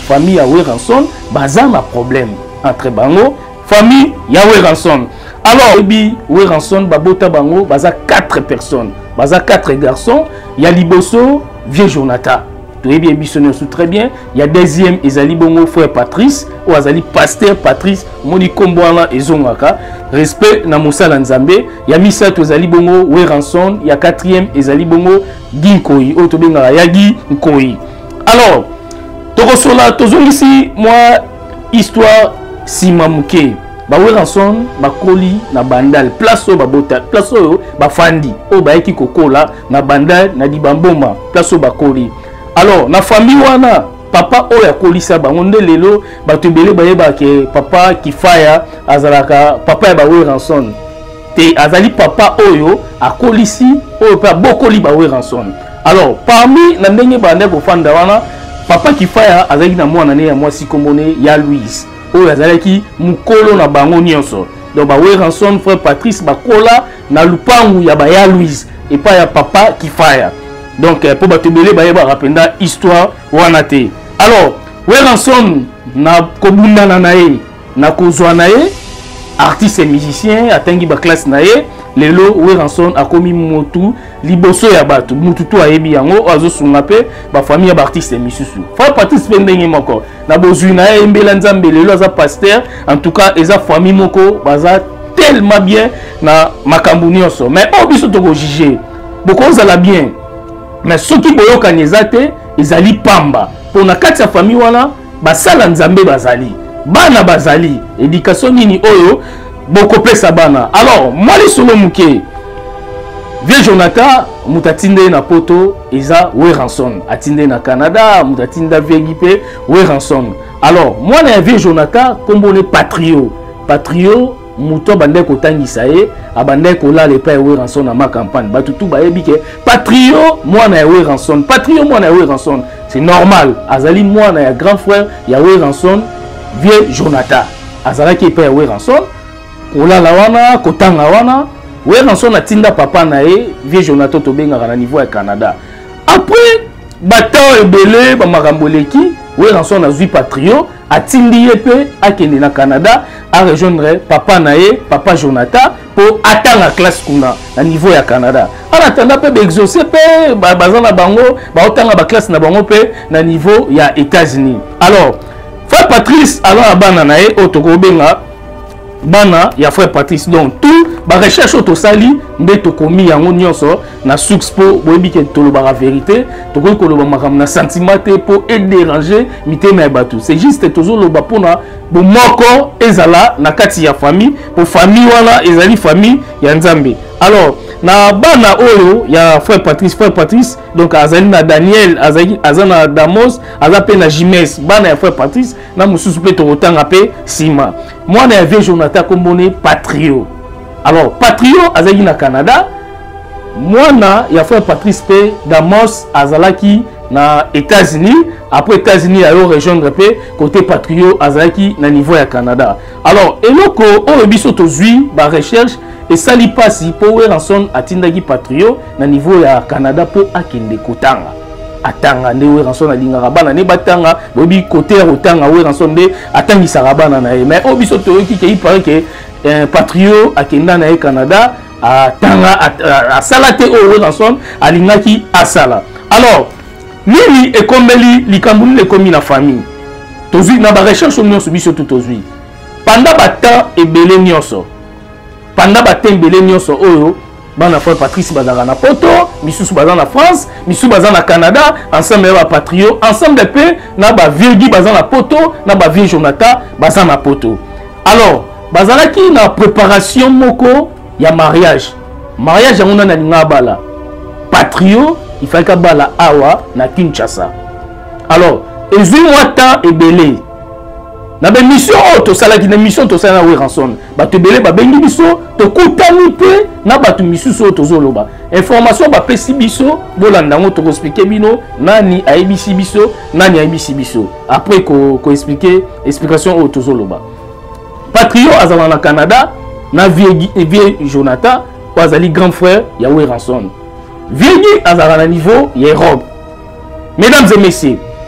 famille ya Weranson baza na problème entre bango famille ya Weranson. Alors Weranson babota bango baza 4 personnes, baza 4 garçons, ya liboso vieux Jonathan. Très bien. Il y a deuxième Ezali Bongo frère Patrice ou Azali pasteur Patrice Moni Komboana et Zongaka. Respect na Moussala Nzambe. Il y a Misato Ezali Bongo Weranson. Il y a quatrième Ezali Bongo Ginkoi. Otobenga Yagi Nkoi. Alors, Tokosola Tozong ici moi histoire Simamuke. Ba Weranson ba koli na bandal place o ba bota place o ba fandi o ba eki kokola na bandal na dibamboma place o ba koli. Alors, na famille wana papa oya kolisa bango nde lelo batubele bayeba ke papa Kifaya azalaka papa ya ba Weranson te azali papa oyo akolisi oyo pa bokoli ba Weranson. Alors, parmi na ndenge bande ko fanda wana papa Kifaya azali na mwana ne ya mwasi kombone ya Louise oyo azalaki mukolo na bango nyonso. Donc ba Weranson frère Patrice bakola na lupangu ya ba ya Louise et pas ya papa Kifaya. Donc pour batubele bayeba rapenda histoire wana te. Alors Weranson na kobunda na ye na kozwa na ye artiste et musicien atangi ba classe na ye lelo Weranson akomi motu liboso ya batu mutu to ayebi yango azo sunga pe ba famille ya ba artiste et misusu fa Patrice pendenge moko na bozui na ye mbela nzambe lelo aza pasteur en tout cas eza famille moko baza tellement bien na makambu nyonso mais obiso to ko juger boko zala bien. Mais ceux qui boyoka nezate ezali pamba pour na kati ya famille wana basala nzambe bazali bana bazali éducation nini oyo boko pesa bana. Alors moi les solo muke vieux Jonathan mutatinde na poto eza Weranson atinde na Canada mutatinda vieux pe Weranson. Alors moi na vieux Jonathan kombone patrio muto bande ko tangisa ye abande ko la le pa Weranson na ma campagne batutu bayebi ke patrio mwana ya Weranson patrio mwana ya Weranson c'est normal azali mwana ya grand frère ya Weranson vieux Jonathan azalaki pa Weranson kola la wana kotanga wana Weranson atinda papa na ye vieux Jonathan to benga na niveau ya Canada. Après bato ebele ba makamboleki Weranson azui patrio atindi ye pe akende na Canada a rejoindre papa nae papa Jonathan pour atteindre la classe kuna na niveau ya Canada. En attendant pe exaucer pe bazana bango ba otanga ba classe na bango pe na niveau ya États-Unis. Alors frère Patrice alors bana nae otokobenga bana ya frère Patrice donc tout ba recherche autosali nde tokomi yango nyonso na Suxpo boyebi ke toloba la vérité tokoki koloba makam na sentiment te pour déranger mitema ya bato c'est juste tozoloba pona bo moko ezala na kati ya famille pour famille wana ezali famille ya Nzambe. Alors na bana oyo ya frère Patrice donc azali na Daniel azana Damos azape na Jimes bana ya frère Patrice na mususu pe tokotanga pe sima mwana ya vieux Jonathan kombone patrio. Alors patrio azali na Canada mwana ya frère Patrice pe Damos azalaki na États-Unis après États-Unis ayo rejoindre pe côté patrio azalaki na niveau ya Canada. Alors eloko oyo biso tozui ba recherche et sali pasi po Weranson atindaki patrio na niveau ya Canada po akende kotanga atanga nde Weranson alingaka bana ne batanga bobi côté otanga Weranson nde atangisaka bana na ye mais obiso toyoki ke il paraît que patrio akenda na ye Canada atanga asalate o Weranson alingaki asala. Alors nini ekombeli likambu ni ekomi na famille tozui na ba recherche nyonso biso tout tozui pendant bata ebele nyonso pendant bata ebele nyonso oyo bana frère Patrice bazaka na poto misusu bazana na France misusu bazana na Canada ensemble ba patrio ensemble pe na ba vieux bazana na poto na ba vieux Jonathan bazana na poto. Alors bazalaki na préparation moko ya mariage yango na linga bala patrio il fallait que bala awa na Kinshasa. Alors ezui wata ebele na ba mission to sala ki na mission to sala na Weranson bato ebele ba bengi biso to kutani pe na bato misusu to zoloba information ba pesi biso bolanda ngo to expliquer bino nani aibisi biso nani aibisi biso après ko expliquer explication au to zoloba patrio azala na Canada na vieux Jonathan azali grand frère ya Weranson vieux azala na niveau ya Europe. Mesdames et messieurs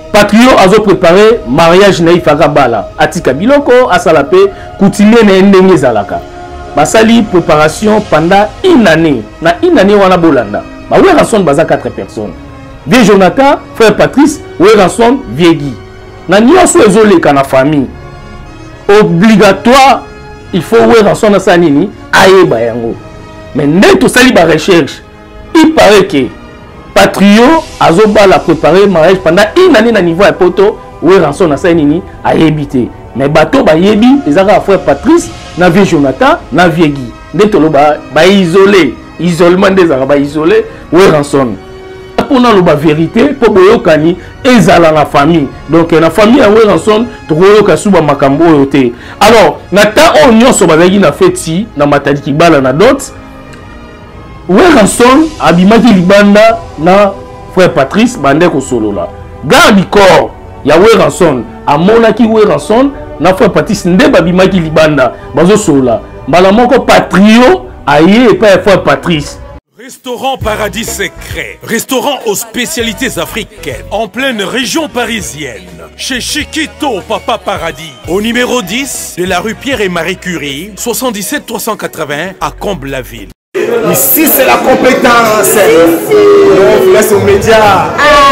Patrio a préparé mariage na ifaka bala atika biloko asala pe coutumier na ndenge zalaka basali préparation pendant une année wana bolanda ba we ranson baza 4 personnes vieux Jonathan frère Patrice we ranson vieux Guy na nyonso ezoleka na famille obligatoire il faut we ranson na sanini ayeba yango mais neto sali ba recherche il paraît que Patrio azobala préparer mariage pendant une année na niveau ya poto we ranson na sanini ayebité mais bato ba yebi ezaka frère Patrice na vieux Jonathan na vieux Guy ndetolo ba isolé isolement des arabes isolé we ranson pour na loba vérité pour boyokani ezala na famille donc na famille ya we ranson to koyoka suba makambo oyo te alors na ta o nyonso bazaki na feti na matadi kibala na dot we ranson abimaki libanda na frère Patrice bande ko solola garde corps ya we ranson amonaki we ranson na frère Patrice nde babimaki libanda bazo solola mbala moko Patrio aye pa frère Patrice. Restaurant Paradis Secret, restaurant aux spécialités africaines, en pleine région parisienne, chez Chiquito Papa Paradis, au numéro 10 de la rue Pierre et Marie Curie, 77 380 à Comble-la-Ville. Ici c'est la compétence. On vous laisse aux médias.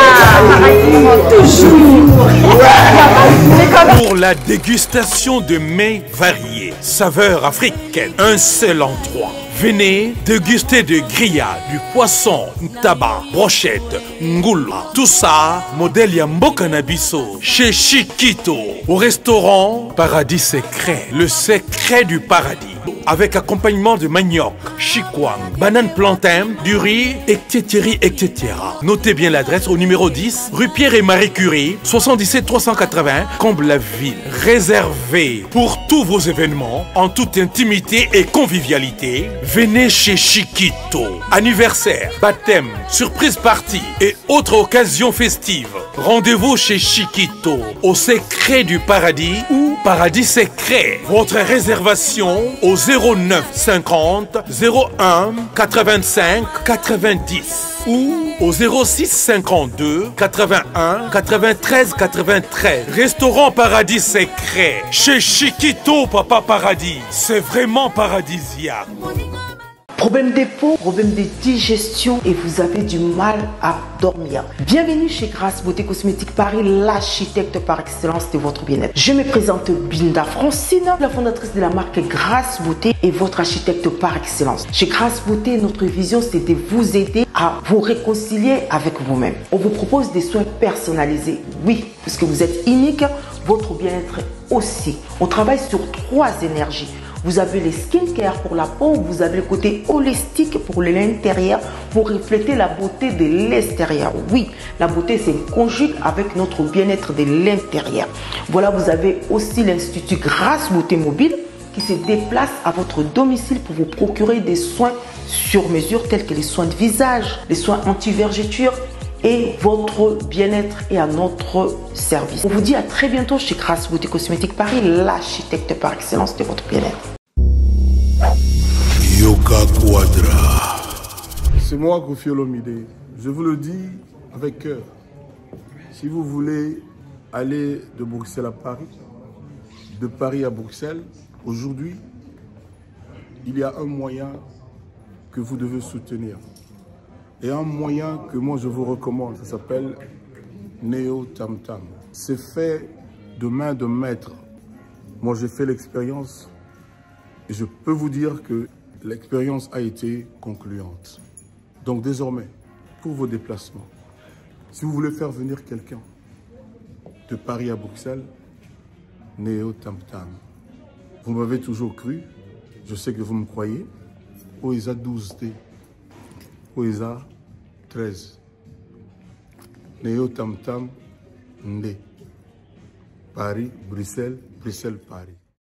Toujours. Pour la dégustation de mets variés, saveurs africaines, un seul endroit. Venez déguster de grillades, du poisson, tabac, brochette, ngoula. Tout ça, modèle Yamboka Nabiso, chez Chiquito, au restaurant Paradis Secret, le secret du paradis. Avec accompagnement de manioc, chikwang, banane plantain, du riz, etc. Notez bien l'adresse au numéro 10, rue Pierre et Marie Curie, 77 380, Comble-la-Ville. Réservé pour tous vos événements, en toute intimité et convivialité. Venez chez Chiquito. Anniversaire, baptême, surprise party et autres occasions festives. Rendez-vous chez Chiquito, au secret du paradis ou Paradis Secret. Votre réservation au 09 50 01 85 90 ou au 06 52 81 93 93. Restaurant Paradis Secret chez Chiquito Papa Paradis. C'est vraiment paradisiaque. Problème de peau, problème de digestion et vous avez du mal à dormir. Bienvenue chez Grasse Beauté Cosmétique Paris, l'architecte par excellence de votre bien-être. Je me présente Binda Francine, la fondatrice de la marque Grasse Beauté et votre architecte par excellence. Chez Grasse Beauté, notre vision c'est de vous aider à vous réconcilier avec vous-même. On vous propose des soins personnalisés, oui, puisque vous êtes unique, votre bien-être aussi. On travaille sur 3 énergies. Vous avez les skincare pour la peau, vous avez le côté holistique pour l'intérieur, pour refléter la beauté de l'extérieur. Oui, la beauté c'est conjugue avec notre bien-être de l'intérieur. Voilà, vous avez aussi l'Institut Grasse Beauté Mobile qui se déplace à votre domicile pour vous procurer des soins sur mesure tels que les soins de visage, les soins anti-vergeture et votre bien-être est à notre service. On vous dit à très bientôt chez Grasse Beauté Cosmétique Paris, l'architecte par excellence de votre bien-être. Yoka Quadra. C'est moi, Koffi Olomide. Je vous le dis avec cœur. Si vous voulez aller de Bruxelles à Paris, de Paris à Bruxelles, aujourd'hui, il y a un moyen que vous devez soutenir. Et un moyen que moi je vous recommande, ça s'appelle Neo Tam Tam. C'est fait de main de maître. Moi j'ai fait l'expérience et je peux vous dire que l'expérience a été concluante. Donc désormais, pour vos déplacements, si vous voulez faire venir quelqu'un de Paris à Bruxelles, Neo Tam Tam. Vous m'avez toujours cru, je sais que vous me croyez. OISA 12D. OISA 13. Neo Tam Tam Ndé. Paris, Bruxelles, Bruxelles, Paris.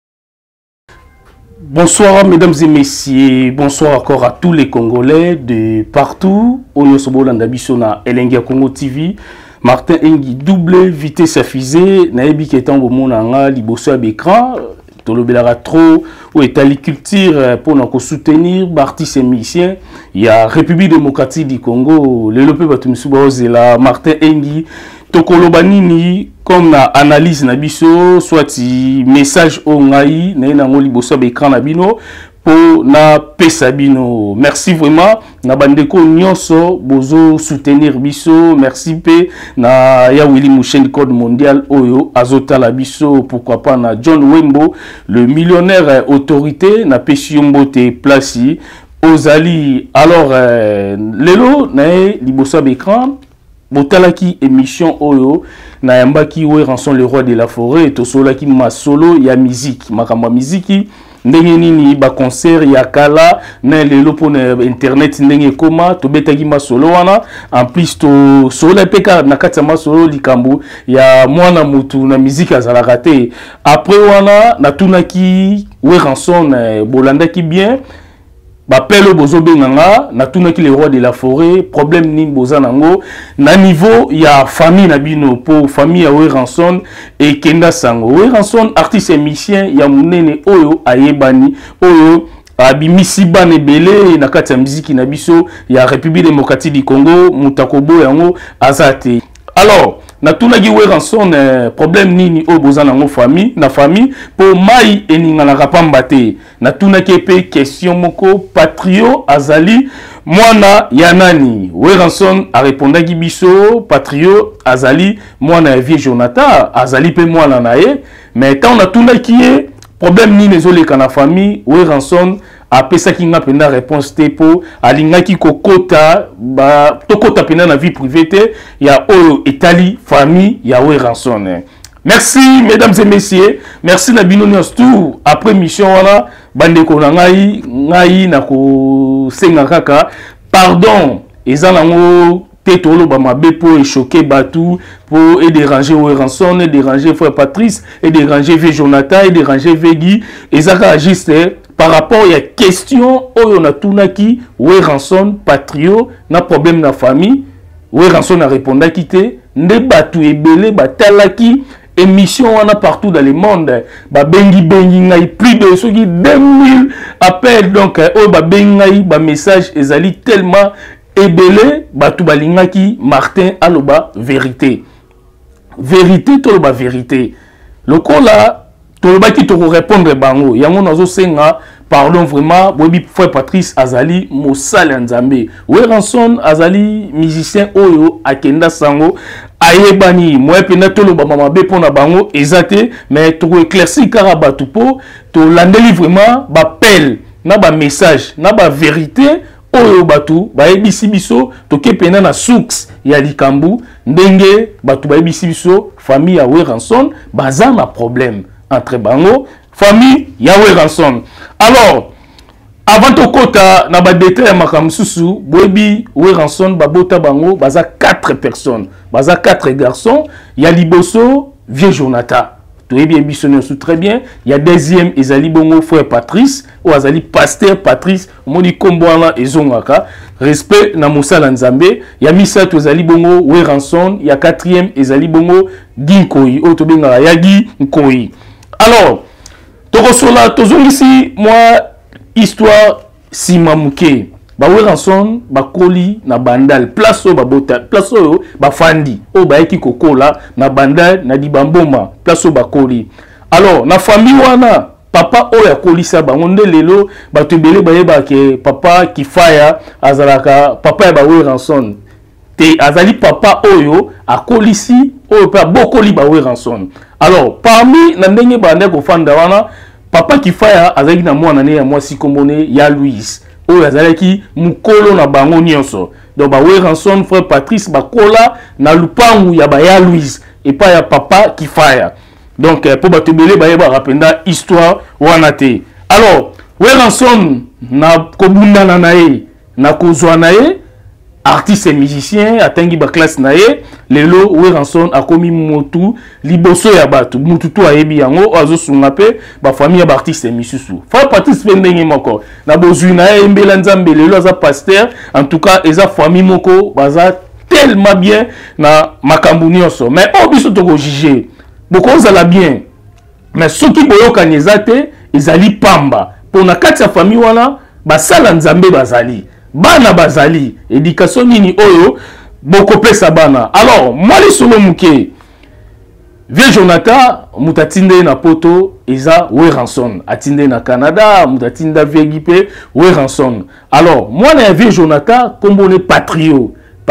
Bonsoir mesdames et messieurs, bonsoir encore à tous les Congolais de partout. Oyo Sobolanda Bisona, Elengia Congo TV, Martin Engi, double vitesse à fusée, Naebi Ketango Monanga, Liboso à Bécran, Tolobelara trop, ou Etali Culture pour nous soutenir, artistes et musiciens. Il y a République démocratique du Congo, le Lopé Batumisuba Ozela, Martin Engi, tokoloba nini comme na analyse na biso soit message o ngai na nango liboso ba écran na bino pour na pesa bino. Merci vraiment na bandeko nyonso bozo soutenir biso. Merci pe na ya Willy Mouchen Code Mondial oyo azotala biso, pourquoi pas na John Wembo le millionnaire autorité na Pesiombote place Ozali. Alors lelo na liboso ba écran botalaki émission oyo na yambaki we rançon le roi de la forêt to solaki masolo ya musique makamba musique ndenge nini ba concert ya kala na lelo pona internet ndenge koma to betaki masolo wana en plus to solo peka na kati ya masolo likambu ya mwana mutu na musique azalaka te. Après wana na tunaki we rançon bolandaki bien bapelo bozo benganga na tunaki le roi de la forêt problème ni boza nango na niveau ya famille na bino pour famille ya we rançon et kenda sango we rançon artiste et musicien ya munene oyo ayebani oyo abimisi bane belé na kati ya muziki na biso ya République démocratique du Congo mutakobo yango azate. Alors na tunaki we rançon problème nini o boza nango famille na famille pour mai eninga na rapamba te na tunaki pe question moko patrio azali mwana ya nani we rançon a répondaki biso patrio azali mwana ya vie Jonathan azali pe mwana na ye mais tant na tunaki problème nini ezoleka na famille we rançon apesaki nga penda réponse te po alingaki kokota ba tokota penda na vie privée te ya oyo etali famille ya we rançon. Merci mesdames et messieurs, merci na bino nyonso après mission wana bandeko na ngai na ko senga kaka pardon ezala ngo tolo ba mabe pour choquer batu pour déranger we rançon et déranger frère Patrice et déranger vie Jonathan et déranger Vegi ezaka juste par rapport à la question oyo na tunaki we rançon patrio na problème na famille we rançon a répondaki te nde batu ebele batalaki émission wana partout dans le monde ba bengi ngai plus de soki 2000 appels donc oyo ba bengi ngai ba message ezali tellement ebele batu balingaki Martin aloba vérité toloba vérité lokola tolobaki to répondre bango yango nazo senga pardon vraiment bobi frère Patrice azali mosala nzambe we rançon azali musicien oyo akenda sango ayebani moi pena toloba mama be pona bango ezate mais to éclaircir kara batu po to landeli vraiment ba appel na ba message na ba vérité oyo batu bayebisi biso toke pena na source ya likambu ndenge batu bayebisi biso famille ya we rançon baza na problème entre bango famille ya we rançon. Alors avant to kota na ba détail makambo susu boyebi we rançon babota bango baza 4 personnes baza 4 garçons ya liboso vieux Jonathan toyebi biso nyonso très bien ya deuxième ezali bongo frère Patrice ou azali pasteur Patrice moni kombwana ezongaka respect na mosala nzambe ya misato ezali bongo we rançon ya quatrième ezali bongo Ginkoi o to benga ya Ginkoi. Alors tokosola tozongisi moi histoire simamuke ba we rançon bakoli na bandal place o babota place o bafandi o baeki kokola na bandal na dibamboma place o bakoli. Alors na famille wana papa oyo akolisa bango nde lelo bato ebele bayeba ke papa Kifaya azalaka papa ya ba we rançon te azali papa oyo akolisi oyo pa bokoli ba we rançon. Alors parmi na ndenge bande ko fanda wana papa Kifaya azali na mwana ne ya mwasi kombone ya Louise oyo azalaki mukolo na bango nyonso donc ba we rançon frère Patrice bakola na lupangu ya ba ya Louise et pas ya papa Kifaya donc pour batebele bayeba rapenda histoire wana te. Alors we rançon na kobunda na ye na kozwa na ye artiste et musicien atangi ba classe na ye lelo we rançon akomi motu liboso ya batu mutu to ayebi yango azosunga pe ba famille ba artiste et misusu fa Patrice pendenge moko na bozui na ye mbela nzambe lelo aza pasteur en tout cas eza famille moko baza tellement bien na makambu nyonso mais obiso to ko juger boko zala bien mais soki boyoka nezate ezali pamba pona kati ya famille wana basala nzambe bazali bana bazali éducation nini oyo bokopesa bana. Alors moi les solo muke Vieux Jonathan mutatinde na poto eza Weranson atinde na Canada mutatinda Vegipe Weranson. Alors moi na Vieux Jonathan kombone Patrio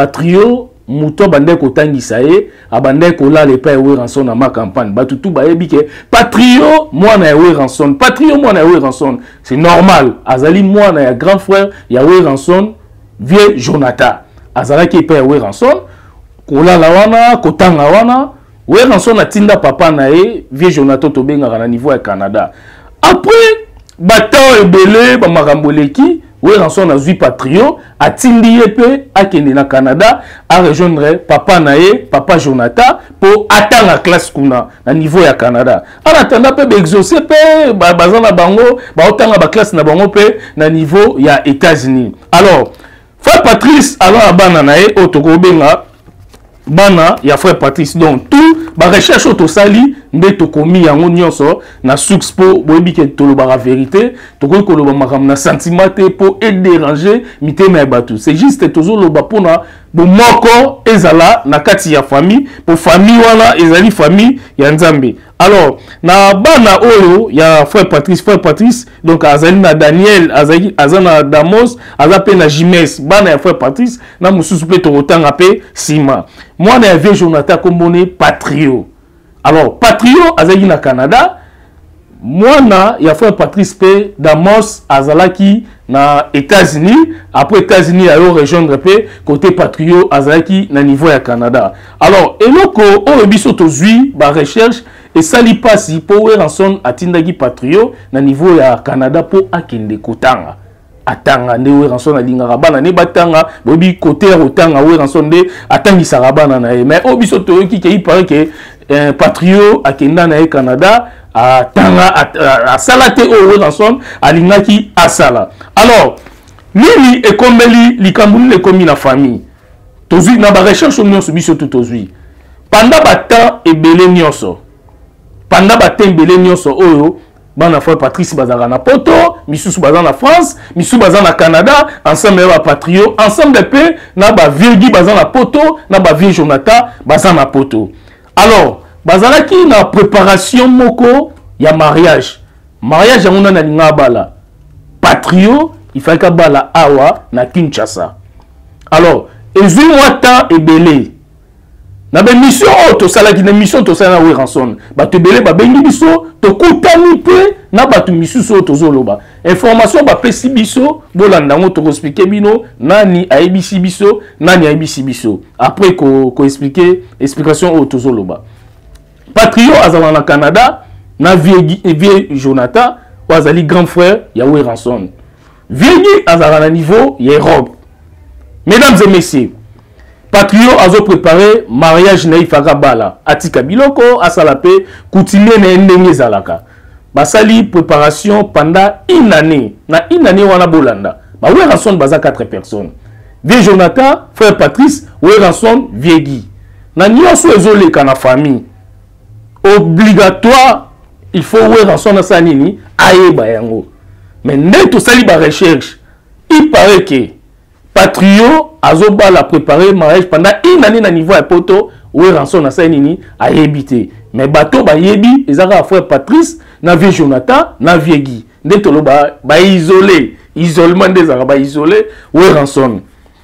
muto bande ko tangisa e abande ko la le pa Weranson na ma campagne batutu ba ebike Patrio moi na Weranson Patrio moi na Weranson c'est normal azali moi na ya grand frère ya Weranson Vieux Jonathan azalaki pa Weranson ko la wana ko tanga wana Weranson atinda papa na e Vieux Jonathan tobenga na niveau ya Canada. Après bateau ebele ba makamboleki Weranson azui Patrio atindi yepe akende na Canada a rejoindre papa na e papa Jonathan pour atteindre la classe kuna na niveau ya Canada. En attendant pe exaucer pe bazana bango ba otanga ba classe na bango pe na niveau ya États-Unis. Alors frère Patrice alors abana na e otokobenga bana ya frère Patrice donc tout ba recherche autosali nde tokomi yango nyonso na suxpo boyebi ke toloba la vérité tokoki koloba makam na sentiment te po e déranger mitema ya bato c'est juste tozoloba pona bomoko ezala na kati ya famille po famille wana ezali famille ya Nzambe. Alors na bana oyo ya frère Patrice donc azali na Daniel azana Damos azape na Jimes bana ya frère Patrice na mususu pe tokotanga pe sima moi na Vieux Jonathan kombone Patrio. Alors Patrio azali na Canada moi na ya frère Patrice pe Damos azalaki na États-Unis après États-Unis ayo rejoindre pe côté Patrio azalaki na niveau ya Canada. Alors eloko oyo biso tozui ba recherche et sali pasi po Weranson atindaki Patrio na niveau ya Canada po akende kotanga atanga nde Weranson alingaka bana ne batanga bobi côté ya kotanga Weranson nde atangisaka bana na ye mais obiso toyoki ke il paraît que Patrio akenda na ye Canada atanga asalate o Weranson alingaki asala. Alors nini ekombeli likambuni le komi na famille tozui na ba recherche nyonso biso tozui pendant bata ebele nyonso pendant batembele nyonso oyo bana frère Patrice bazaka na poto misusu bazana na France misusu bazana na Canada ensemble ba Patrio ensemble pe na ba Virgi bazana na poto na ba Vieux Jonathan bazana na poto. Alors bazalaki na préparation moko ya mariage yango na linga bala Patrio il fallait ka bala awa na Kinshasa. Alors ezui mwata ebele na be mission auto salaki na mission to sala Weranson bato belé ba bengi biso to kutani pe na bato misusu to zoloba information ba pesi biso bolanda ngo to expliquer bino nani aibisi biso nani aibisi biso après ko expliquer explication auto zoloba. Patrio azala na Canada na Vieux Jonathan azali grand frère ya Weranson. Vieux azala na niveau ya Europe. Mesdames et messieurs, Patrio a préparé mariage na ifaka bala atika biloko asalape coutumier na ndenge zalaka basali préparation pendant une année na une année wana bolanda ba Weranson baza 4 personnes Vieux Jonathan frère Patrice Weranson Viegi na nyonso ezoleka na famille obligatoire il faut Weranson na sanini ayeba yango mais nde to sali ba recherche il paraît que Patrio azoba la préparer mariage pendant une année na niveau ya poto Weranson na sanini a habité mais bateau ba yebi ezaka frère Patrice na Vieux Jonathan na Viegi nde tolo ba isolement des arabes isolé Weranson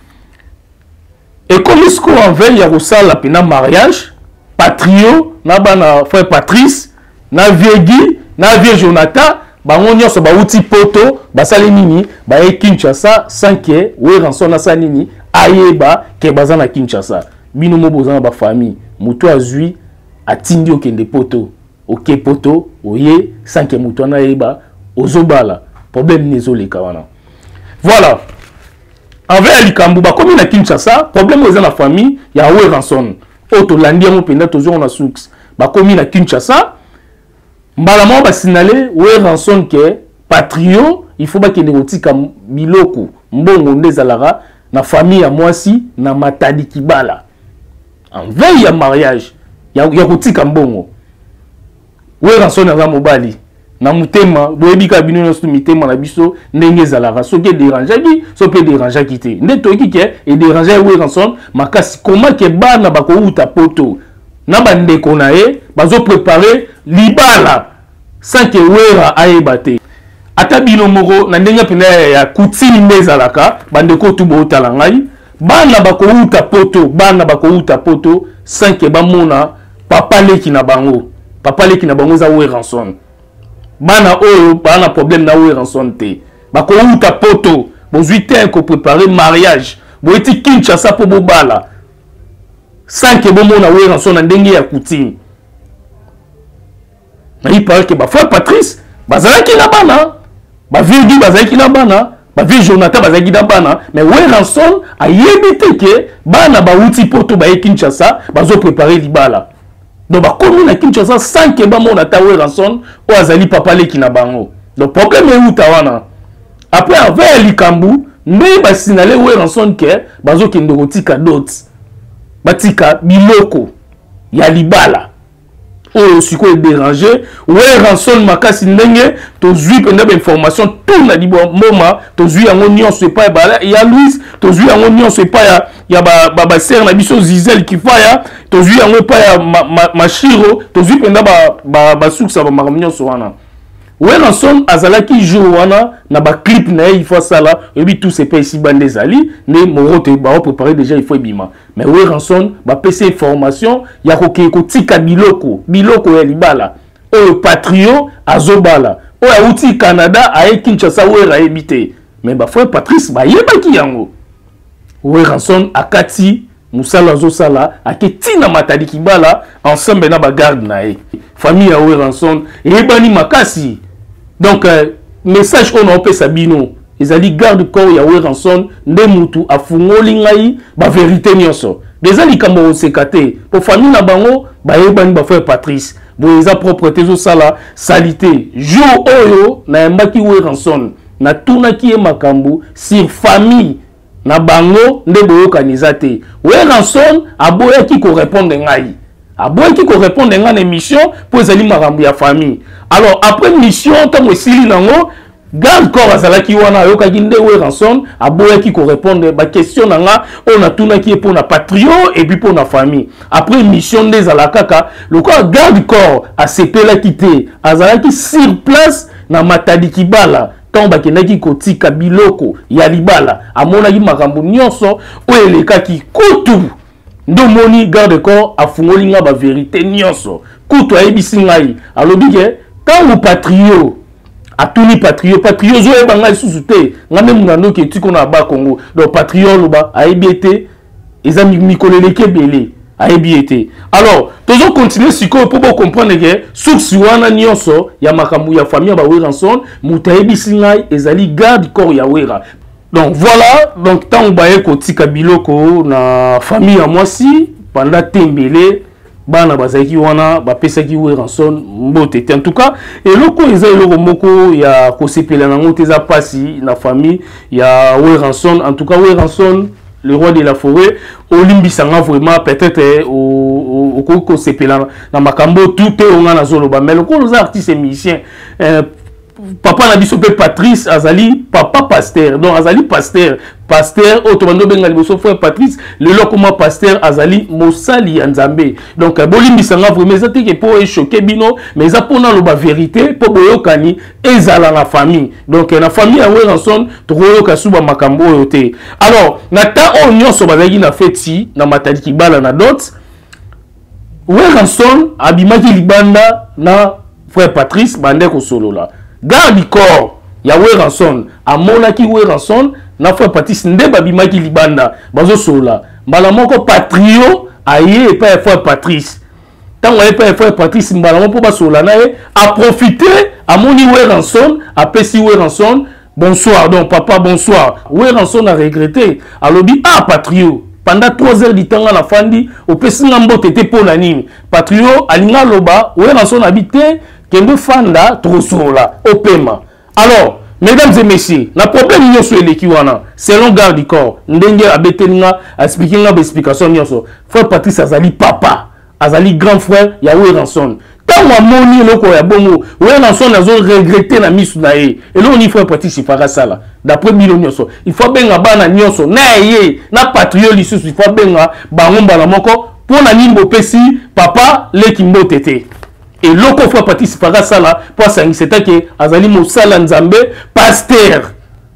et comme ce qu'on en veille ya kosala pena mariage Patrio na bana frère Patrice na Viegi na Vieux Jonathan bango nyonso bauti poto basali nini ba e Kinshasa sans que Weranson na sanini ayeba ke bazana Kinshasa bino mo bozana ba famille muto azui atindi okende poto oke poto oye sans que muto na ayeba ozobala problème nezoleka wana. Voilà envers likambu ba komi na Kinshasa problème eza na famille ya Weranson oto landia mo penda tozo na succès ba komi na Kinshasa mbala mo ba signalé Weranson ke Patrio il faut ba kende kotika biloko mbongo ndezalaka na famille ya mwasi na matadi kibala en veille ya mariage ya kotika mbongo Weranson aza mobali na mutema boyebi ka bino nyonso mitema na biso ndenge ezalaka soki dérangeaki so pe dérangeaki te nde toyoki ke edérange Weranson makasi koma ke bana bakouta poto na bandeko na ye bazoprépare libala sans ke Wera ayeba te ata bino moko na ndenge pena ya coutume nde ezalaka bandeko tu bootala ngai bana bakouta poto sans ke bamona papa leki na bango za Weranson bana oyo bana problème na Weranson te bakouta poto bozwi te ko préparer mariage boeti Kinshasa po bobala sans que bomona Weranson na ndenge ya coutume na il paraît que ba frère Patrice bazalaki na bana ba vieux bazalaki na bana ba vieux Jonathan bazalaki na bana mais Weranson ayebi te ke bana ba uti poto ba Kinshasa bazo préparer libala donc ba komi na Kinshasa sans que bamona ta Weranson o azali papa leki na bango donc problème est où tawana après avec likambu mais ba signaler Weranson ke bazo kende kotika dot batika biloko ya libala o siko déranger Weranson makasi ndenge tozui penda ba information tout na libo moma tozui yango nyonso epa ya Louis tozui yango nyonso epa ya ba sœur na biso Zizel Kifaya tozui yango epa ya Mashiro tozui penda ba suksa ba makamnyonso wana Weranson azalaki jour wana na ba clip na il faut ça là et puis tout c'est pas ici bande zali mais morote ba préparer déjà il faut bima mais Weranson ba PC information ya ko tika biloko ya libala o patrio azobala o ya uti Canada a Kinshasa Wera ebité mais ba frère Patrice ba yebaki yango Weranson akati musala zo sala aketina matadi kibala ensemble na ba garde na famille ya Weranson ebani makasi. Donc, message on a fait Sabino. Ils ont dit garde corps ya Weranson nde mutu afungoli ngai ba vérité nyonso. Déjà li kambo sekate pour famille na bango ba yebani ba frère Patrice. Bo eza propreté zo sala salité. Jour oyo na mbaki Weranson na tuna ki e makambu sur famille na bango nde boyo kanizate. Weranson aboya ki ko répondre ngai. Aboya ki ko répondre ngai na émission pour ezali makambu ya famille. Alors après mission tant esili nango garde corps azalaki wana yokaki nde Weranson aboyaki ko répondre ba question nanga on a tunaki pour na patrio et puis pour na famille après mission nde zalakaka le corps garde corps a sepela kité azalaki sur place na matadi kibala tant bakendaki kotika biloko ya libala amonaki makambo nyonso o elekaki kutu ndo moni garde corps afungoli nga ba vérité nyonso kutu ayebisi ngai alobi ke quand vous patrio a tuni patrio zo ebanga sous te ngame munano ke tiko na ba Congo donc patrio loba a ebiete eza mikoleleke belé a ebiete alors tozo continuer siko pour comprendre que source wana nyonso ya makambu ya famille ba Weranson mutayebi singai ezali garde corps ya Wera. Donc voilà, donc tant baye ko tika biloko na famille ya mwasi pendant tembele bana bazaki wana bapesaki Weranson mbote en tout cas et loko eza eloko moko ya kosepela nango teza pasi na famille ya Weranson. En tout cas Weranson le roi de la forêt olimbisanga vraiment peut-être au kosepela na makambo tout te onga na zoloba mais loko les artistes et musiciens papa na biso pe Patrice azali papa pasteur donc azali pasteur automando benga liboso frère Patrice le lokoma pasteur azali mosali ya Nzambe donc bolimbisanga vraiment ça te que pour choquer bino mais ça pour na loba vérité pour boyokani ezala na famille donc na famille ya Weranson tokoyoka suba makambo oyo te. Alors na ta o nyonso bazali na feti na matadi kibala na dot Weranson abimaki libanda na frère Patrice bande ko solola garde corps ya Weranson amonaki Weranson na frère Patrice nde babimaki libanda bazo sola mbala moko patrio aye pa frère Patrice tango aye pa frère Patrice mbala moko ba sola na ye a profiter amoni Weranson apesi Weranson bonsoir donc papa bonsoir Weranson a regretté alobi patrio pendant 3 heures du temps na fandi opesi ngambo tete pona nini patrio alinga loba Weranson habité kendo fanda trosola opema. Alors mesdames et messieurs na problème nyonso eleki wana selon garde du corps ndenge abetelinga expliquer nga explication nyonso frère Patrice azali papa azali grand frère ya Weranson Tant que moni loko ya bongo, ouais Ranson nazo regretter na misu na ye. Et là on y faut petit sifara sala. D'après Milo Nyoso, il faut benga bana Nyoso na ye na patriote lisusu il faut benga bangomba na moko pour na nimbo pesi papa le kimbo tete. Et loko faut petit sifara sala pour sangi c'était que azali mosala nzambe pasteur.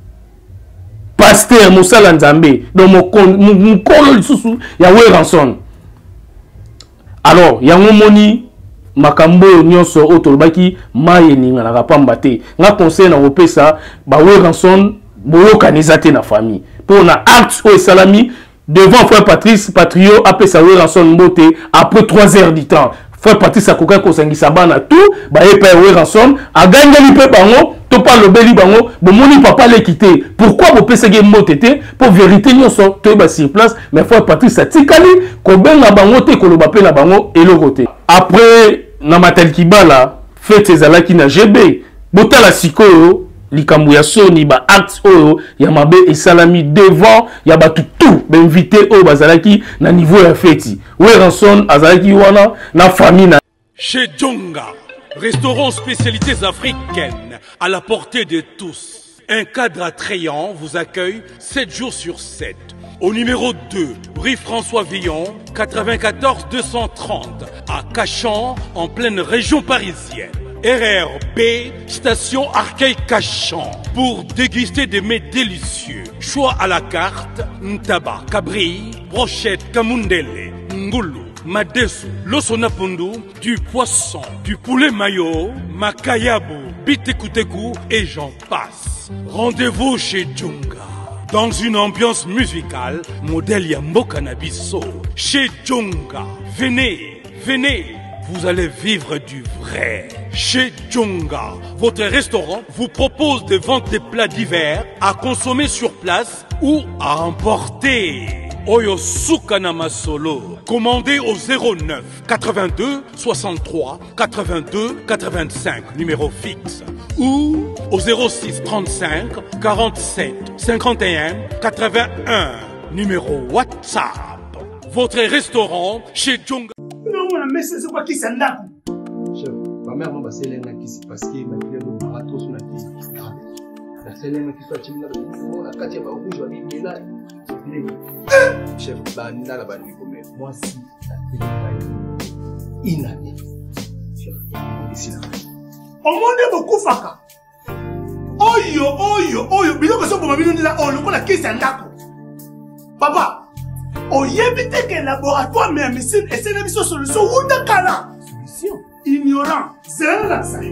Pasteur mosala nzambe donc mokolo lisusu ya we Ranson. Alors yango moni makambo nyonso otolbaki mayeni na rapamba te nga conseil na opesa ba we Ranson boyokanisa te na famille pour na acte o salami devant frère Patrice Patrio apesa we Ranson mbote après 3 heures du temps frère Patrice akoka ko sangisa bana tout ba epa we Ranson agangeli pe bango to pa lobeli bango bomoni papa le quitter pourquoi bo pesege mbote te pour vérité nyonso to ba sur place mais frère Patrice atikali ko benga bango te ko loba pe na bango eloko te après na matel kibala fête ezalaki na GB botala sikoyo likambo ya soni ba acte oyo ya mabe esalami devant ya batu tout ba invité oyo bazalaki na niveau ya fête we Ranson azalaki wana na famille na Chez Djonga, restaurant spécialités africaines à la portée de tous. Un cadre attrayant vous accueille 7 jours sur 7. Au numéro 2, rue François Villon, 94 230, à Cachan, en pleine région parisienne. RRB, station Arcueil-Cachan, pour déguster des mets délicieux. Choix à la carte, ntaba, cabri, brochette, kamundele, ngulu, madesu, losonapundu, du poisson, du poulet mayo, makayabu, bitekuteku et j'en passe. Rendez-vous chez Djonga. Dans une ambiance musicale, modèle Yambo Cannabiso. Chez Djonga, venez, venez, vous allez vivre du vrai. Chez Djonga, votre restaurant vous propose de vendre des plats divers à consommer sur place ou à emporter. Oyo Sukana Masolo. Commandez au 09 82 63 82 85, numéro fixe. Ou au 06 35 47 51 81, numéro WhatsApp. Votre restaurant chez Djonga. Non, mais c'est quoi qui s'en a? Chef, ma mère m'a passé l'un qui s'est passé, ma fille m'a marathon sur la télé. La scène qui soit timide, la quartier va rouge, va vivre là. Chef, banda la bande comme moi si la télé inane. Chef, ici là. Au monde beaucoup faka. Oyo, bilo que ça pour ma vie là, on le connaît qui s'en a. Papa. Oyebite que laboratoire mais médecine et c'est une solution ou de kala. Solution. Ignorant, c'est la ça.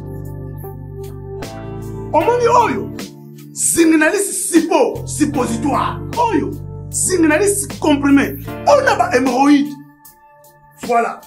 Omoni oyo. Signaliste suppositoire. Oyo. Signaliste comprimé. On a pas hémorroïde. Voilà.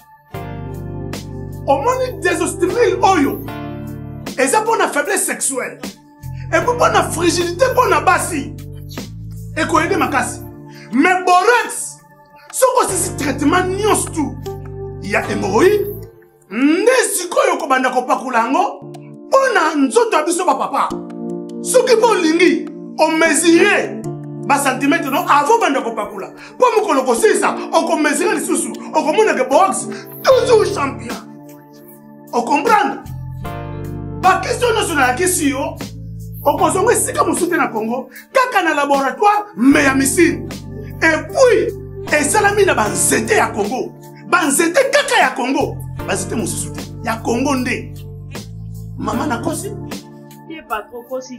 Omoni désostérile oyo. Et ça pour la faiblesse sexuelle. Et pour la fragilité pour la bassi. Et quoi aider ma casse. Mais borax, ce que c'est traitement nyons tout. Il y a hémorroïde, nesiko yoko banda ko pakulango, pona nzoto abiso ba papa. Ce qui bon lingi, on mesurer ba centimètre non avant banda ko pakula. Pour me koloko ça, on ko mesurer les sous, on ko mona que borax toujours champion. On comprend? Ba question nationale question, on konsomme si comme soutien na Congo, kaka na laboratoire mais ya missile. Et puis, et salami na banzete ya Congo. Banzete kaka ya Congo. Banzete mon soutien. Ya Congo ndé. Maman na kosi? Il est pas trop kosi.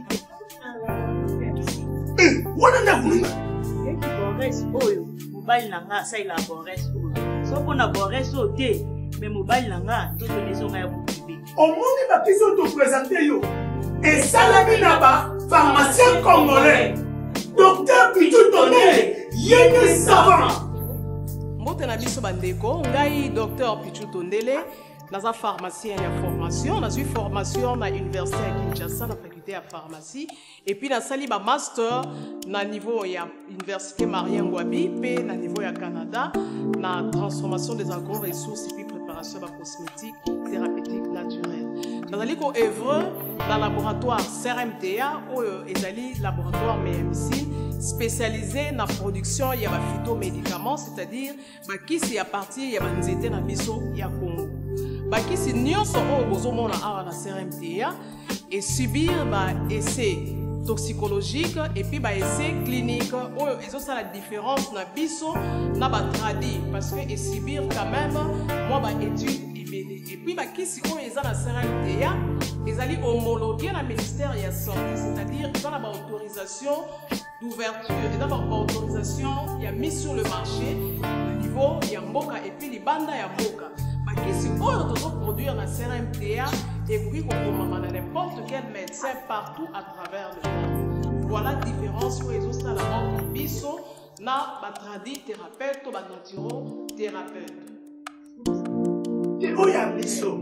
Wana na kununga. Et qui borès oyo. Mobile nanga sa il a borès oyo. So qu'on a borès o té, mais mobile nanga tout les gens ya boubi. Au monde ba question te présenter yo. Et salami na ba pharmacien congolais. Docteur Pichou Tondele, yéné savant. Mbotena biso bandeko, ngai docteur Pichou Tondele, naza pharmacien ya formation, naza formation na université à Kinshasa na faculté à pharmacie et puis na sali ba master na niveau ya université Marien Ngouabi pe na niveau ya Canada na transformation des agro-ressources et puis préparation de cosmétiques thérapeutiques naturelles. Nazali ko œuvre dans laboratoire CRMTA ou ezali laboratoire médecine spécialisé dans la production de phytomédicaments, c'est-à-dire qui c'est à partir de nzete na biso ya Congo. bakisi nyonso oyo bozomona awa na CRMTA et subir essai toxicologique et puis essai clinique oyo ezosala différence na biso na tradi parce que et subir quand même moi étude ebele et puis bakisi oyo eza na CRMTA ezali homologué na ministère ya santé, c'est-à-dire ils ont la autorisation d'ouverture, ils ont la autorisation il y a mis sur le marché au niveau ya mboka et puis libanda ya mboka bakisi oyo tozo produire na CRMTA et puis qu'on na n'importe quel médecin partout à travers le monde. Voilà la différence où ils ont ça la entre biso na batradi thérapeute ou naturo thérapeute. Et où y a biso?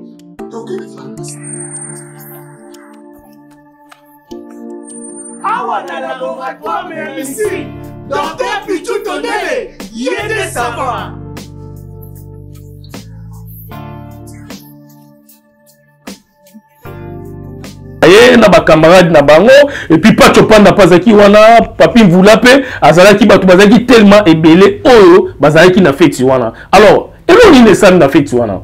Awa na laboratoire mais ici, docteur Pichou Tondele, y est des savants. na ba camarade na bango et puis pas chopanda pazaki wana papi mvulape azalaki batu bazaki tellement ebele oyo bazalaki na feti wana. Alors elo ni nesani na feti wana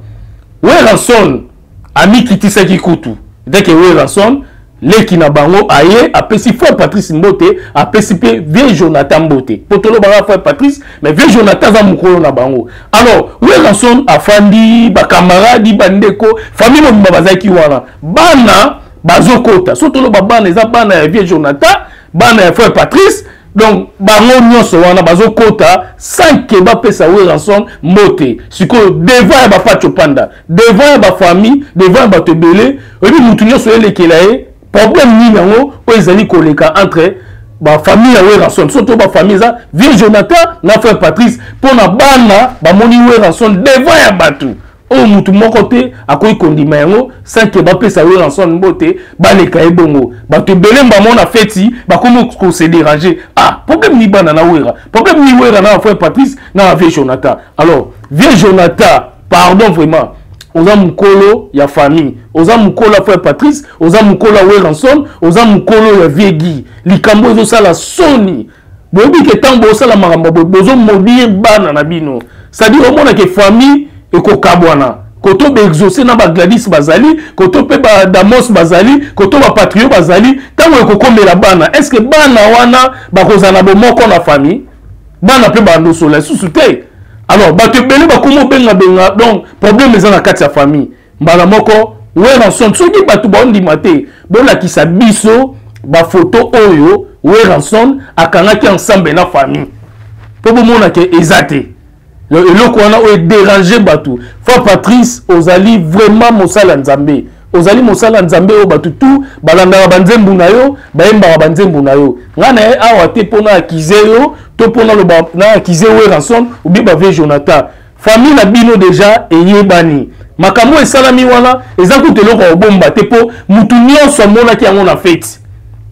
Weranson ami kitisaki kutu dès que Weranson leki na bango aye apesi frère Patrice Mbote apesi pe vieux Jonathan Mbote potolo banga frère Patrice mais vieux Jonathan za mukolo na bango. Alors Weranson afandi ba camarade bandeko famille mo bazaki wana bana bazokota surtout le bana eza bana ya vieux Jonathan bana ya frère Patrice donc bango nyonso wana bazokota sans que ba pesa Weranson Mbote siko devant ba pacho panda devant ba famille devant ba tebele et puis mutu nyonso elekela ye problème ni yango o ezali koleka entre ba famille ya Weranson surtout ba famille za vieux Jonathan na frère Patrice pona bana ba moni Weranson devant ya batu o mutu moko te akoyi kondima yango sans que ba pesa Weranson Mbote baleka ebongo bato belemba mona feti bakomo ko se déranger. Ah problème ni bana na Wera problème ni Wera na frère Patrice na vieux Jonathan. Alors vieux Jonathan pardon vraiment oza mukolo ya famille oza mukolo ya frère Patrice oza mukolo ya Weranson oza mukolo ya vieux Guy likambo ezo sala soni bobi ke tambo sala makambo bozo modire bana na bino c'est-à-dire au monde que famille eko kabwana koto be exaucer na ba Gladys bazali koto pe ba Damos bazali koto ba Patrio bazali tango eko komela bana est-ce que bana wana ba kozana bo moko na famille bana pe ba ndoso la susute. Alors bato bele ba komo benga benga donc problème eza na kati ya famille mbala moko Weranson soki bato ba ndima te bola kisa biso ba photo oyo Weranson akangaki ensemble na famille po bomona ke ezate le ko wana o déranger bato frère Patrice ozali vraiment mosala nzambe ozali mosala nzambe o bato tout balanda banzembu na yo baemba banzembu na yo ngana awa te pona akize yo to pona lo na akize Weranson ou bien ba vieux Jonathan famille na bino déjà eyebani makambo esalami wana ezakuta eloko obomba te po mutu nyonso amonaki yango na fete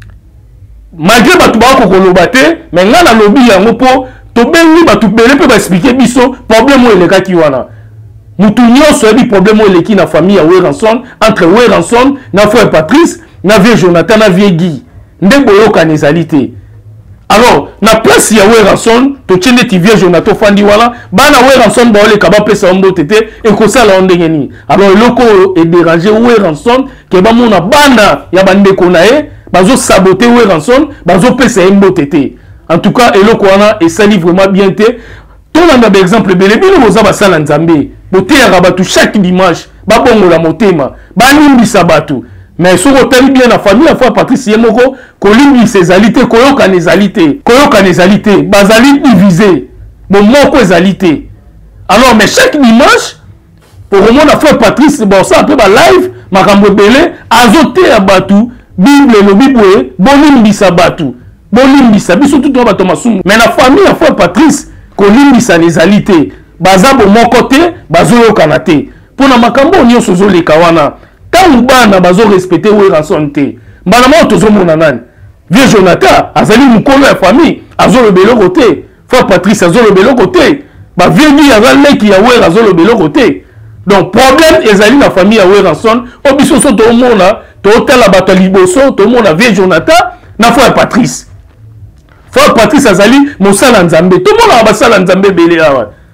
malgré bato bakokoloba te mais ngana lobi yango po tobengi bato bele pe ba expliquer biso problème o elekaki wana mutu nyonso ebi problème o eleki na famille ya Weranson entre Weranson na frère Patrice na vieux Jonathan na vieux Guy nde boyokani ezali te. Alors na place ya Weranson to tiende ti vieux Jonathan fandi wana bana Weranson ba oleka ba pesa Mbote te ekosala ndenge ni. Alors eloko e déranger Weranson ke ba mona bana ya bandeko na ye bazo saboter Weranson bazo pesa Mbote te. En tout cas eloko wana esali vraiment bien te. Tolanda ba exemple bele bino boza basala nzambe bote ya rabatu chaque dimanche ba bongola motema ba nimbisa batu. Mais si vous avez bien la famille, la fois Patrice Yemoko, Kolimbi ses alités, Koyoka les alités, Bazali divisé, bon moko les alités. Alors, mais chaque dimanche, pour au moins la fois Patrice, bon ça un peu ma live, ma cambo belé, azoté à Batou, Bible le Bible, Bolimbi sa Batou, Bolimbi sa, biso tout le monde Thomasou. Mais la famille, la fois Patrice, Kolimbi sa les alités, Baza bon mon côté, Bazoyo Kanate. Pour la makambo, on y a ce les kawana. Quand bana bazo respecter Weranson te mbala mo tozo mona nani vieux Jonathan azali mukolo ya famille azo le belo côté frère Patrice azo le belo côté ba vieux ni azali ki ya Weranson azo le belo côté. Donc problème ezali na famille ya Weranson obiso so to mona to tala bato liboso to mona vieux Jonathan na frère Patrice azali mosala nzambe to mona basala nzambe belé awa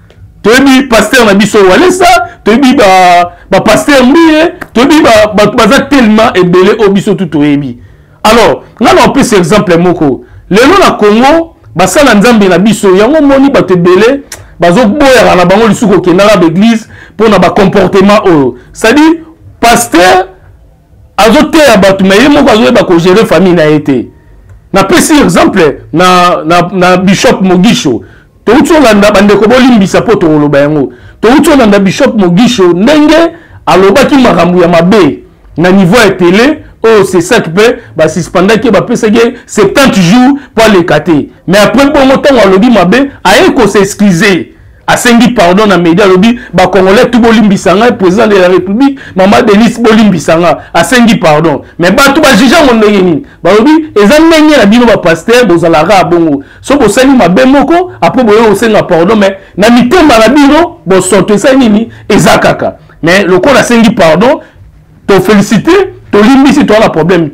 toyebi pasteur na biso walesa toyebi ba pasteur mbiye toyebi baza tellement ebele o biso tout toyebi. Alors ngana on peut cet exemple moko lelo na Congo basala nzambe na biso yango moni bato ebele bazoboyaka na bango lisuku okendaka l'église pour na ba comportement oyo c'est-à-dire pasteur azoteya bato mais ye moko azoyeba ko gérer famille na été na pesi exemple na bishop Mogisho touti olanda bandeko bolimbisa po toloba yango touti olanda bishop Mogisho ndenge alobaki makambo ya mabe na niveau ya télé. Oh, c'est ça qui peut suspendre qui va passer 70 jours pour les cater. Mais après bon temps on lobby mabe aye ko s'excuser. A sengi pardon na média lobby ba congolais tout bolimbi sanga président de la République maman Denis bolimbi sanga a sengi pardon. Mais ba tout ba juger mon ndeni. Ba lobby ezan ndenge na bino ba pasteur bozalara bongo. So bo sali mabe moko après boyo o senga pardon mais na mitemba na bino bo sorte ça nini ezakaka. Mais le ko na sengi pardon to féliciter. Si tu as un problème.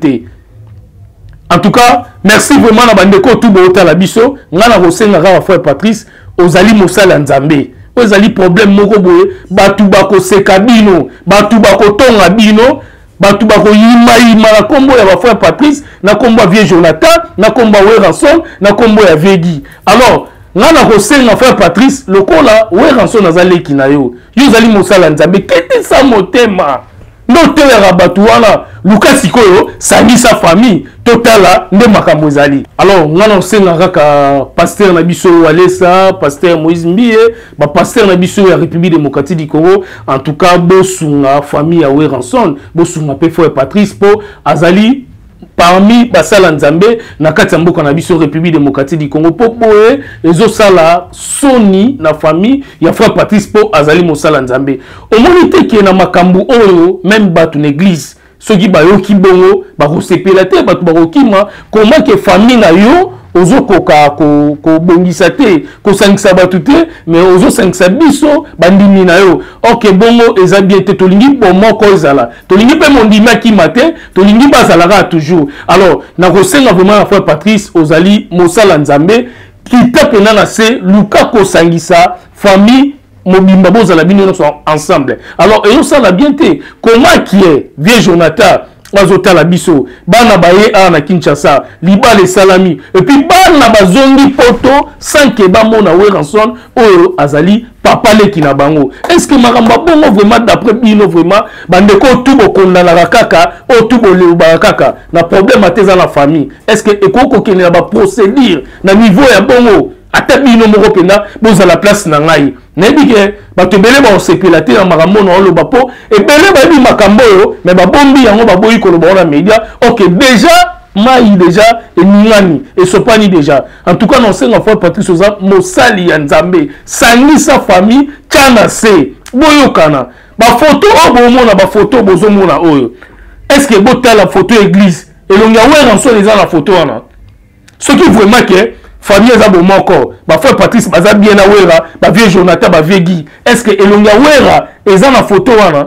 En tout cas, merci vraiment à Bandeko Toubo la biso. Ngana Rosenga Frère Patrice, Ozali Mosala Nzambe. Ozali problème moko boye, batubako sekabino, batubako tonga bino, batubako yima na kombo ya Frère Patrice, na kombo ya Vieux Jonathan, na kombo ya Ranson, na kombo ya Vegi. Alors, ngana Rosenga Frère Patrice, le kola Ranson azali kinayo. Yozali Mosala Nzambe, kete sa motema. Note ya rabatuana Lucas Sikoyo sani sa famille totala nde makambo ezali. Alors ngana senga kaka pasteur na biso Walesa, pasteur Moïse Mbie, ba pasteur na biso ya République démocratique du Congo, en tout cas bosunga famille ya Ranson, bosunga pe Frère Patrice po azali parmi basala nzambe na kati ya mboka na biso République démocratique du Congo po boye ezo sala soni na famille ya Frère Patrice po azali mosala nzambe omoni te ke na makambu oyo même batu na église soki bayoki bongo bakosepela te batu bakokima comment ke famille na yo ozo koka ko bongisa te ko sangisa batu te mais ozo sangisa biso bandimi na yo OK bongo eza bien te tolingi bomo ko ezala tolingi pe mondima ki mate tolingi bazalaka toujours. Alors na kosenga vraiment Frère Patrice ozali mosala nzambe ki tapena na se luka ko sangisa famille mobimba bozala bino ensemble. Alors et ça la bien te comment qui est Vieux Jonathan Azota la biso bana baye na Kinshasa libale salami et puis bana bazongi poto sans que ba mona Ranson oyo azali papa leki na bango. Est-ce que maramba bongo vraiment d'après bino vraiment bandeko tout bokonda na kaka o tout boleba kaka na problème ateza la famille. Est-ce que ekoko kenela ba procédure na niveau ya bongo ata bino moko pena boza la place na ngai nebike batebele ba osekilate na makambo na oloba po ebele ba bi makambo yo mais ba bombi yango ba boyi ko loba na media. OK déjà mai déjà eningani et sopani déjà. En tout cas non senga Frère Patrice oza mosali ya nzambe sangi sa famille kana se boyokana ba photo obo mona ba photo bozo mona oyo. Est-ce que bota la photo église elonga Ranson eza la photo wana ce qui vraiment que famille za bo moko ba Frère Patrice baza bien na wera ba Vieux Jonathan ba Vegi. Est-ce que elonga wera eza na photo wana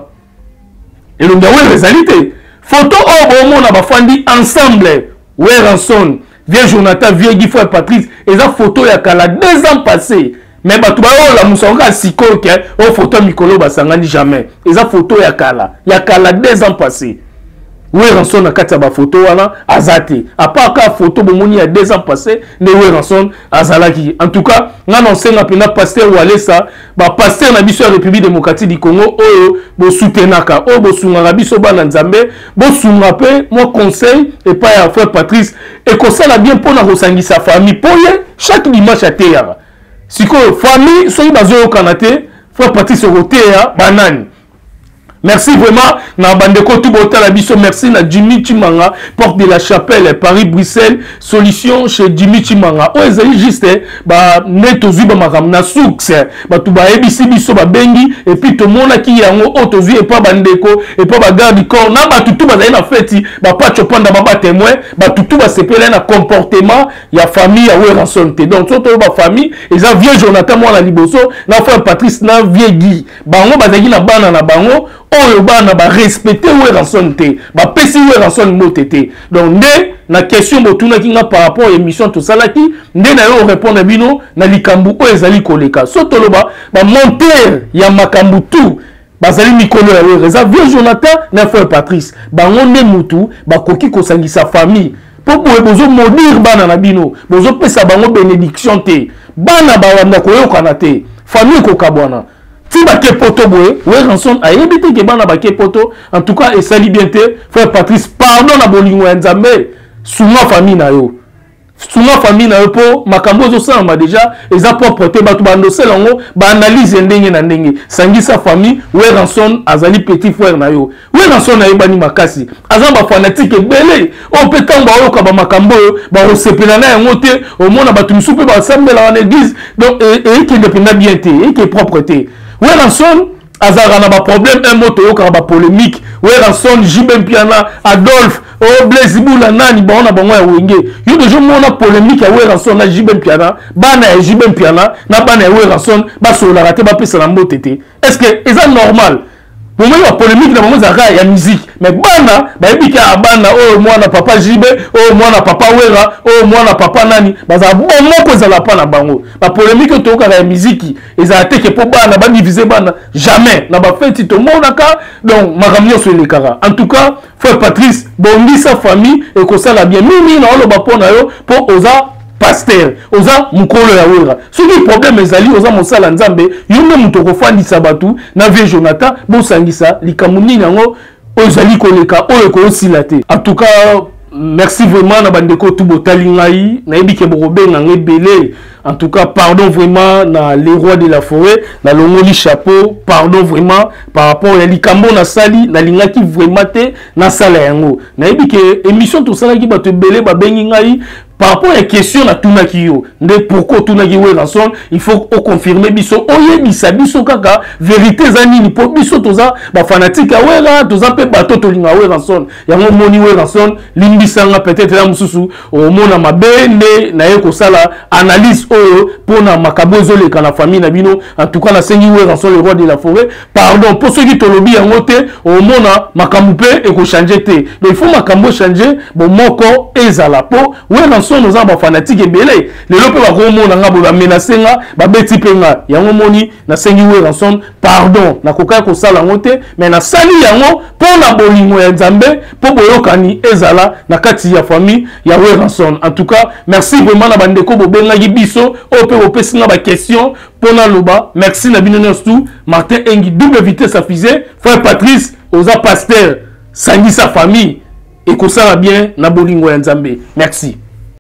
elonga wera ezalite photo obo mona ba fandi ensemble Ranson Vieux Jonathan Vegi Frère Patrice eza photo ya kala 2 ans passés mais batu ba la musonga siko ke o photo mikolo basangani jamais eza photo ya kala 2 ans passés. Ranson na kati ba photo wana azate à part ka photo bomoni ya 2 ans passés ne Ranson azalaki. En tout cas ngana senga pena pasteur Walesa ba pasteur na biso ya République démocratique du Congo oyo bo soutenaka o bo sunga biso bana nzambe bo sunga pe moi conseil et pas ya Frère Patrice et ko sala bien pona ko sangisa famille poye chaque dimanche à théâtre siko famille soyi bazo kanate Frère Patrice rotea banani. Merci vraiment na bandeko tout bota la biso. Merci na Jimmy Chimanga porte de la Chapelle Paris Bruxelles solution chez Jimmy Chimanga o ezali juste ba neto zuba makam na succès ba tu ba ebisi biso ba bengi et puis to mona ki yango o to zu et pas bandeko et pas ba garde corps na ba tutu ba na feti ba pacho panda ba témoin ba tutu ba sepela na comportement ya famille ya Ranson te donc to ba famille eza Vieux Jonathan moi na liboso na Frère Patrice na Vieux Guy bango bazaki na bana na bango oyo bana ba respecter we ranson te ba pesi we ranson motete donc nde na question botuna kinga par rapport à émission to salaki nde na yo répondre bino na likambu o ezali koleka sotoloba ba monteur ya makambu tout bazali mikolo ya we reza vieux Jonathan na frère Patrice bango nde mutu bakoki kosangisa famille po bozo modire bana na bino bozo pesa bango bénédiction te bana bawanda koyokana te famille kokabwana ti bake poto boye we ranson ayebi te ke bana bake poto en tout cas et sali bien te frère Patrice pardon na bolingo ya nzambe sunga famille na yo po makambo zo samba déjà eza propre te batu bandosela ngo ba analyse ndenge na ndenge sangisa famille we ranson azali petit frère na yo we ranson na yebani makasi azamba fanatique belé on peut tamba oyoka ba makambo ba resepela na yango te au mona batu misupe ba sambela en église donc et qui dépend bien te et qui est propre te we ranson azara na ba problème un moto yoka ba polémique we ranson Jibem Piana Adolphe o Blaise Bula nani ba ona bango ya wenge yo de jour mona polémique ya we ranson na Jibem Piana bana ya Jibem Piana na bana ya we ranson ba sola raté ba pesa na mbotete est-ce que est normal pour moi la polémique na bango zaka ya musique mais bana ba ebika bana o mwana papa Jibe o mwana papa Wera o mwana papa nani baza bon moko za la pa na bango ba polémique to ka ya musique eza te ke po bana ba diviser bana jamais na ba fête to monaka donc makamio sur les kara en tout cas frère Patrice bondi sa famille et ko sala bien mimi na lo ba pona yo po oza pasteur oza mukolo ya wera soki problème ezali oza mosala nzambe yombe muto kofandisa batu na vieux Jonathan bosangisa likamuni nango ozali koleka oyo ko osila te en tout cas merci vraiment na bandeko tout botali ngai na yebike bokobenga ngai belé en tout cas pardon vraiment na les rois de la forêt na longoli chapeau pardon vraiment par rapport à likambo na sali na lingaki vraiment te na sala yango na yebike émission to sala ki bato belé ba bengi ngai par rapport à la question na tunaki yo nde pourquoi tunaki we ranson il faut confirmer biso oyebisa biso kaka vérité za nini po biso toza ba fanatique wera toza pe bato to linga we ranson yango moni we ranson limbisanga peut-être la mususu o mona mabende na ye ko sala analyse oyo pona makabozo le kana famille na bino en tout cas na sengi we ranson le roi de la forêt pardon pour ceux qui tolobi yango te o mona makambupe e ko changer te donc il faut makambo changer bon moko ezala po we ranson nos amba fanatique ebele lelo pe ba ko mona nga bo ba menacer nga ba beti penga yango moni na sengi we ranson pardon na koka ko sala ngote mais na sali yango pona bolingo ya nzambe po boyokani ezala na kati ya famille ya we ranson en tout cas merci vraiment na bandeko bo benga biso o pe opesi nga ba question pona loba merci na bino nyonso Martin Engi double vitesse à fusée frère Patrice oza pasteur sangi sa famille et ko sala bien na bolingo ya nzambe merci.